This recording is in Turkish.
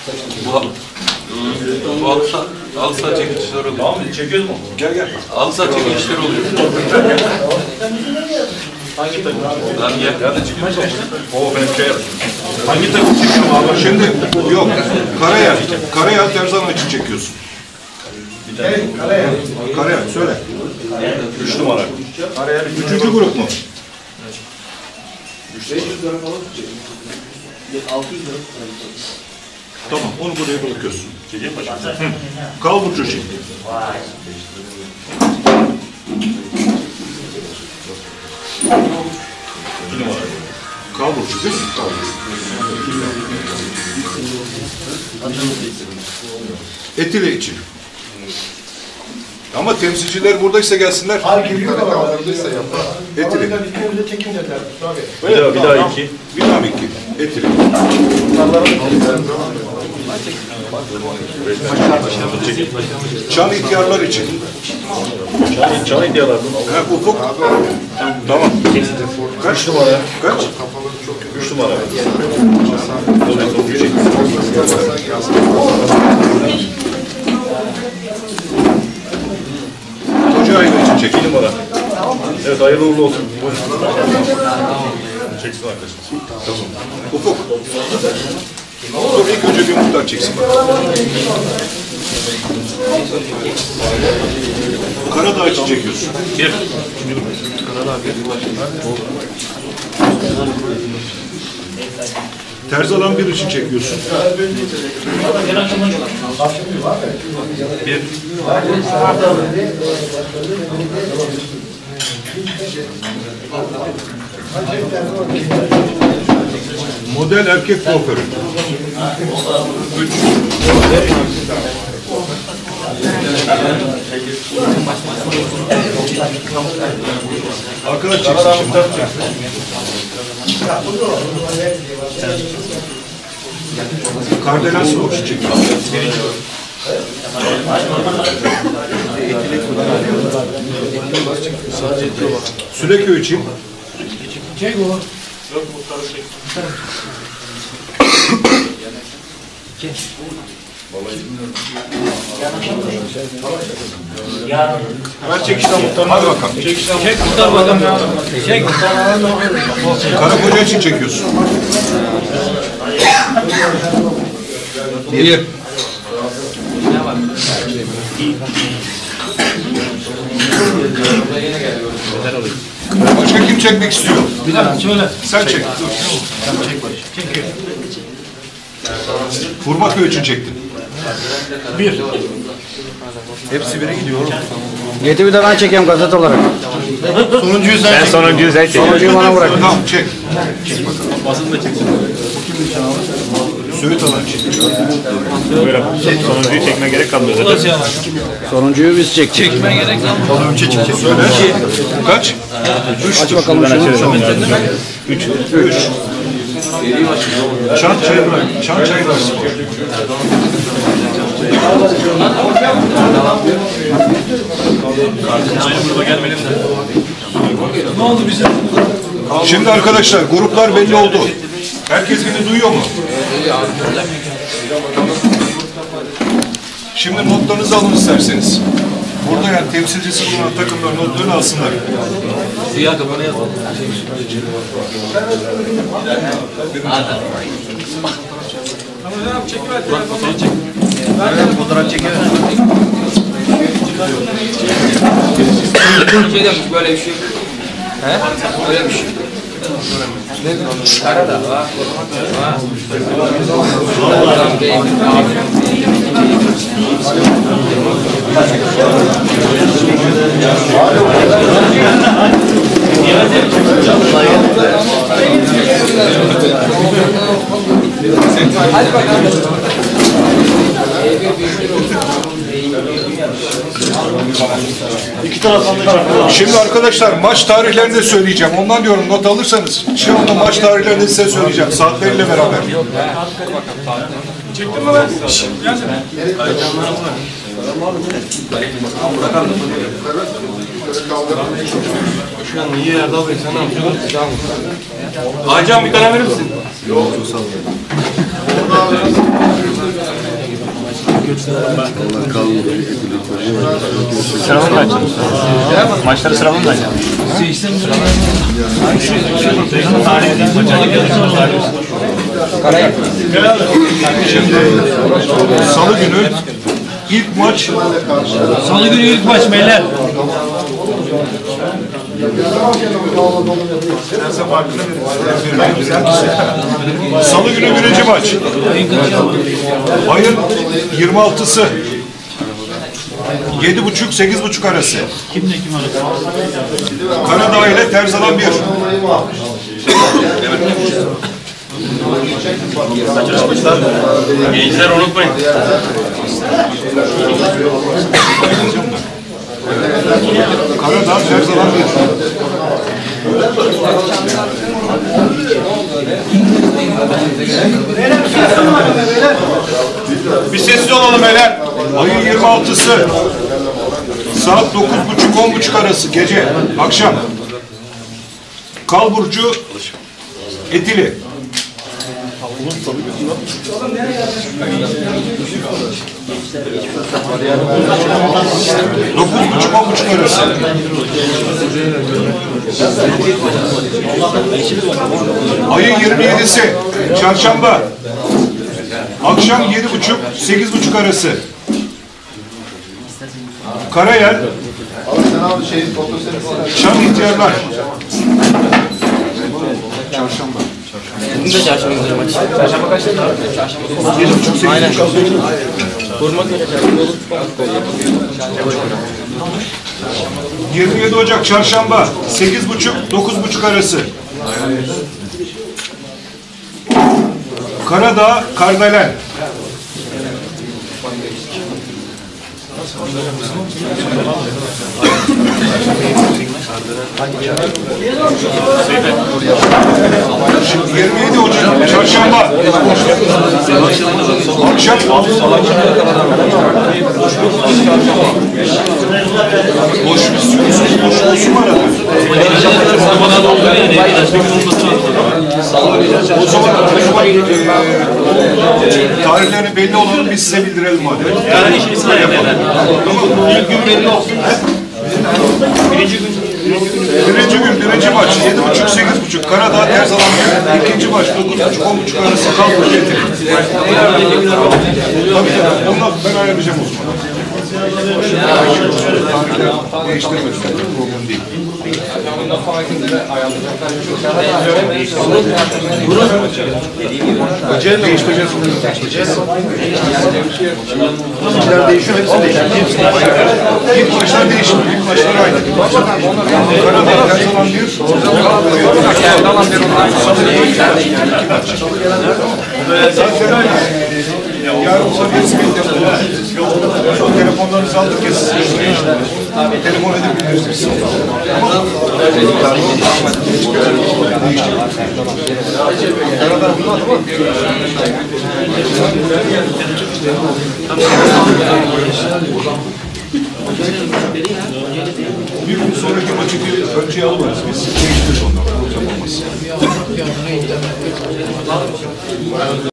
Bu halı saha çekilişler oluyor. Tamam mı? Çekiyoruz mu? Gel. Halı saha çekilişler oluyor. Hangi takım? Lan gel. Nerede çıkıyorsun? Oo ben şey yapayım. Hangi takım çekiyorum abi? Şimdi yok. Karayel Terzan için çekiyorsun. Karayel söyle. 3 numara. Üçüncü grup mu? 500 lira falan tutacak. 600 lira. Tamam onu buraya bırakıyorsun. Çekeyim başım. Kal Burcu şimdi. Kal Burcu değil mi? Kal Etili için. Ama temsilciler buradaysa gelsinler. Hayır geliyor da var. Buradaysa yapar. Etili. İkimiz de çekim dediler. Bir daha 2. Bir daha mı iki? Etili. Çan ihtiyarlar için. Çan indiyalar. Ha, Ufuk. Tamam. Kaç? 3 numara. Kaç? 3 numara. Hoca aile için çek. 2 numara. Evet hayırlı uğurlu olsun. Çeksin arkadaşlar. Tamam. Ufuk. Dur ilk önce bir muhtar çeksin. Karadağ için çekiyorsun. Gel. Terzalan bir için çekiyorsun. Bir. Model erkek kuaförü. 3. Arkadaş çeksin şimdi. Kardelen spor için çekiyorsun. Süleköy için. Çek o. Ben çekişten muhtarına hadi bakalım. Çek muhtar bakalım. Çek. Karakoca için çekiyorsun. Bir. Başka kim çekmek istiyor? Bir dakika şöyle. Sen çek. Çekiyor. Hurmaköy için çektin. Bir. Hepsi bire gidiyor oğlum. Yeti de ben çekeyim gazete olarak. Sonuncuyu sen çek. Sonuncuyu sen çek. Sonuncuyu bana bırak. Tamam çek. Basını da çeksin. Söğüt alan çek. Buyurun. Sonuncuyu çekmeye gerek kalmıyor zaten. Sonuncuyu biz çek. Çekme gerek Söyle. Kaç? Aç bakalım şunu. 3. Çan Çaylar Spor. Ne oldu bize? Şimdi arkadaşlar gruplar belli oldu. Herkes beni duyuyor mu? Şimdi notlarınızı alın isterseniz. Burada yani temsilcisi bulunan takımlar notlarını alsınlar. Siyah kafana yazalım. Fotoğraf çekiyor. Şey demiş böyle bir şey. He? Öyle bir şey. Karadağ var. Hadi bakalım. Şimdi arkadaşlar maç tarihlerini de söyleyeceğim. Ondan diyorum not alırsanız. Şu anda maç tarihlerini size söyleyeceğim. Saatleriyle beraber. Çektin mi lan? Gel sen. Başkan niye Erdal Bey sen ne yapıyorsun? Hacım bir tane verir misin? Yok çok sağ olun. Sıralım mı açalım? Maçları sıralım mı açalım? Salı günü ilk maç. Salı günü ilk maç beyler. Salı günü birinci maç. Ayın 26'sı. 7.30-8.30 arası. Kimle kim arası? Karadağ ile Terzalan 1. Gençler unutmayın. Karadağ Terzalan Bir sessiz olalım beyler. Ayın 26'sı. Saat 9.30-10.30 arası gece, akşam. Kalburcu Etili. Dokuz buçuk, 10.30 arası. Ayın 27'si Çarşamba. Akşam 7.30-8.30 arası. Karayel. Şam ihtiyarlar. Çarşamba. Bugün de çarşamba günü maç. Çarşamba kaçta? Çarşamba 9.30. Aynen. Kurmak göre çarşamba olur. 27 Ocak Çarşamba 8.30-9.30 arası. Karadağ Kardelen. Şimdi 27 Ocak Çarşamba akşam boş mu aradı? O zaman tarihlerini belli olanı biz size bildirelim hadi. İlk gün belli olsun. Birinci maç 7.30-8.30 Karadağ Terzalan 1. İkinci maç 9.30-10.30 arası Kalburcu Etili. Tabii ondan ben ayarlayacağım o zaman. Tarihler değiştirmez. Problem değil. Değiştireceğiz. Maçlar değişiyor, hepsi değişiyor. İlk maçlar değişmiyor. İlk maçlar aynı. Karadağ Terzalan 1. Zaten yarın sabah telefonlarınızı aldık ya siz. Telefon edebilirsiniz. Bir gün sonraki maçı önceye alırız biz. Değiştiririz ondan. Problem olmaz.